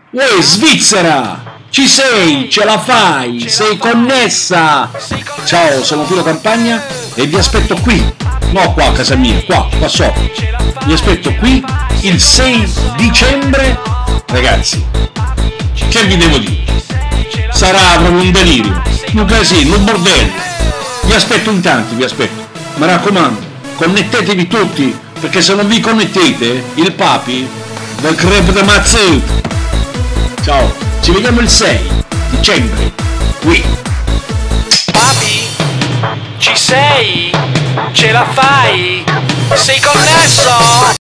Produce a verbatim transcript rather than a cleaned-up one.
Uè, Svizzera! Ci sei, ce la fai, sei connessa! Ciao, sono Pino Campagna e vi aspetto qui, no qua a casa mia, qua, qua sopra. Vi aspetto qui il sei dicembre, ragazzi, che vi devo dire? Sarà proprio un delirio, un casino, un bordello. Vi aspetto in tanti, vi aspetto. Mi raccomando, connettetevi tutti, perché se non vi connettete, il papi vi crepita mazzetto. Ciao, ci vediamo il sei dicembre, qui. Papi, ci sei? Ce la fai? Sei connesso?